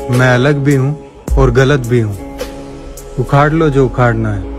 मैं अलग भी हूँ और गलत भी हूँ। उखाड़ लो जो उखाड़ना है।